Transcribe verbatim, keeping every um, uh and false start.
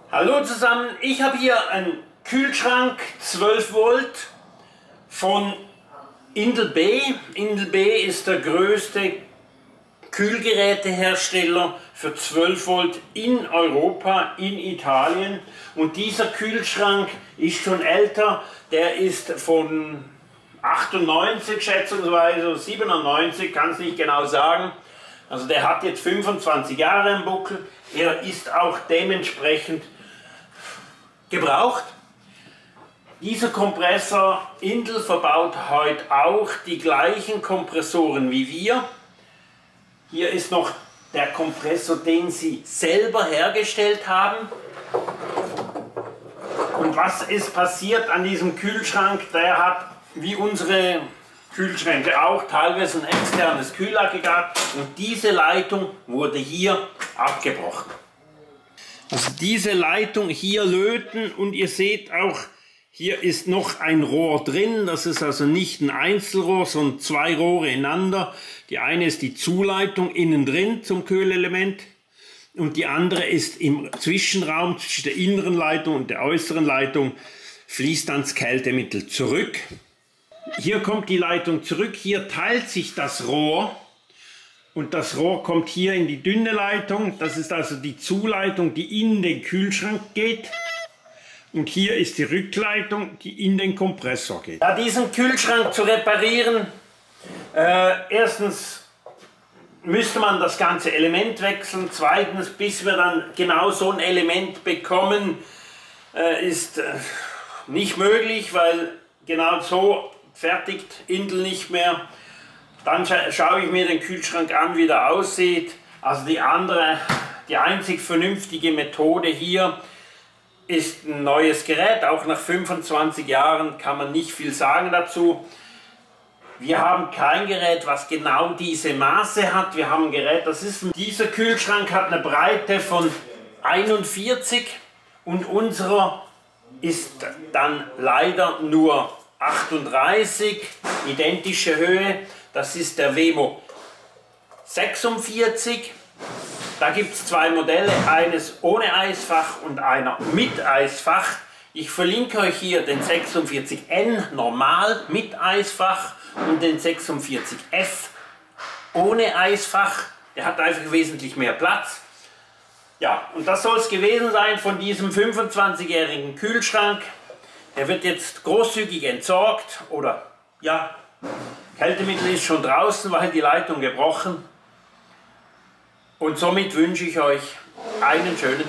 Hallo zusammen, ich habe hier einen Kühlschrank zwölf Volt von Indelbay. Indelbay ist der größte Kühlgerätehersteller für zwölf Volt in Europa, in Italien. Und dieser Kühlschrank ist schon älter, der ist von achtundneunzig schätzungsweise, siebenundneunzig, kann es nicht genau sagen. Also der hat jetzt fünfundzwanzig Jahre im Buckel, er ist auch dementsprechend gebraucht. Dieser Kompressor, Indel verbaut heute auch die gleichen Kompressoren wie wir. Hier ist noch der Kompressor, den sie selber hergestellt haben. Und was ist passiert an diesem Kühlschrank? Der hat, wie unsere Kühlschränke auch, teilweise ein externes Kühlaggregat, und diese Leitung wurde hier abgebrochen. Also diese Leitung hier löten, und ihr seht auch, hier ist noch ein Rohr drin. Das ist also nicht ein Einzelrohr, sondern zwei Rohre ineinander. Die eine ist die Zuleitung innen drin zum Kühlelement und die andere ist im Zwischenraum zwischen der inneren Leitung und der äußeren Leitung, fließt dann das Kältemittel zurück. Hier kommt die Leitung zurück, hier teilt sich das Rohr. Und das Rohr kommt hier in die dünne Leitung. Das ist also die Zuleitung, die in den Kühlschrank geht. Und hier ist die Rückleitung, die in den Kompressor geht. Ja, diesen Kühlschrank zu reparieren, äh, erstens müsste man das ganze Element wechseln. Zweitens, bis wir dann genau so ein Element bekommen, äh, ist äh, nicht möglich, weil genau so fertigt Indel nicht mehr. Dann scha schaue ich mir den Kühlschrank an, wie der aussieht. Also die andere, die einzig vernünftige Methode hier ist ein neues Gerät. Auch nach fünfundzwanzig Jahren kann man nicht viel sagen dazu. Wir haben kein Gerät, was genau diese Maße hat. Wir haben ein Gerät, das ist, dieser Kühlschrank hat eine Breite von einundvierzig und unserer ist dann leider nur achtunddreißig, identische Höhe. Das ist der Wemo sechsundvierzig. Da gibt es zwei Modelle, eines ohne Eisfach und einer mit Eisfach. Ich verlinke euch hier den sechsundvierzig N normal mit Eisfach und den sechsundvierzig F ohne Eisfach. Der hat einfach wesentlich mehr Platz. Ja, und das soll es gewesen sein von diesem fünfundzwanzigjährigen Kühlschrank. Der wird jetzt großzügig entsorgt, oder ja, Kältemittel ist schon draußen, weil die Leitung gebrochen. Und somit wünsche ich euch einen schönen Tag.